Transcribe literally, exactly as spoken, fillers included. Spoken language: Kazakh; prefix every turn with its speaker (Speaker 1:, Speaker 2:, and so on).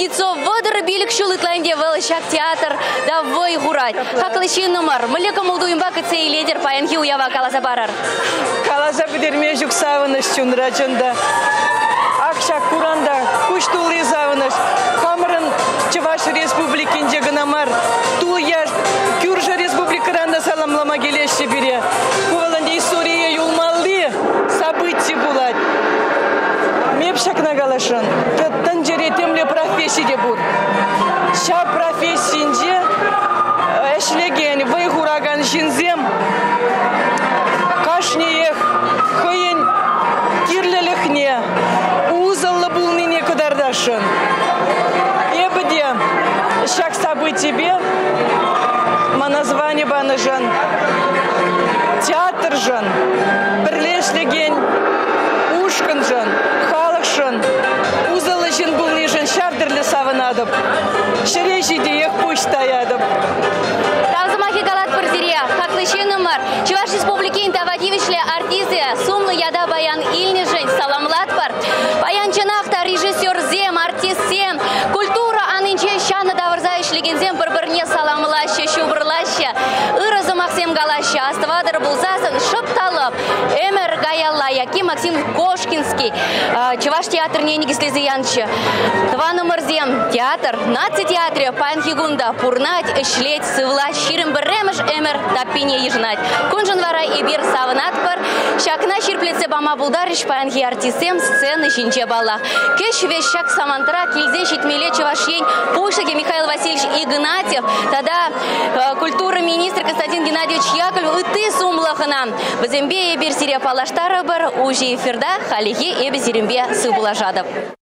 Speaker 1: Кузнецов водыр билік шулытланде велышак театр да вой гурать. Хаклыщин номер. Мылека молдуимба кыцей лидер паянки уява каласа барар.
Speaker 2: Каласа бідерме жүк савыныш чунрачында. Акша куранда куштулы савыныш. Хамырын Чуваш республикинде гынамар. Тул я Кюржа республикаранда саламлама келеші бере. Куваланде история юлмалли событий булать. Мепшак нагалашын. Таттан жеретемле профессия бур. Ша профессиинде эшлеген вайгураган жинзем. Кашнеех хыйын кирлелехне. Узаллы булныне кудардашын. Ебде шак событий бе. Название баныжан. Театр жан. Бірлешлеген. Ушкан жан. Халық жан. Узалы жын бұлны жан шавдырлы савынадып. Шерейші дейек пуштаядып.
Speaker 1: Тавзымахи галат бірдере. Хаклышын номер. Чуваш республики интавативишле артисты. Сумлы яда баян илни жын. Саламлат бар. Баян чынақта режиссер зем, артист зем. Культура анынче шаны давырзайышлеген зем бір-бірне саламлаще, шубырлаще. Ырызы Максим Галаще. Аставадыр бұлзасын шыпталып. Эмер Гаялла, яки Максим Кошкинский. Чуваш театр не негізлезі янчы. Два номер зем. Театр. Наци театре. Панхигунда. Пурнать, шлеть, сывлать. Ширим біремеш эмер тапине ежнать. Кунжын вара и бир савынат бар. Шакна ширплеце бама булдарыш панхи артистем сцены шинче бала. Кеш весь шак самантра кильзе щитмеле чувашень. Пушаки Михаил Васильевич Игнатьев. Тогда э, культура министр Константин Геннадьевич Яковлев. И ты сумлахана. Базембе и бир сире палаштары бар. Ужи эфирда халихи и безерембе сыбулажадов.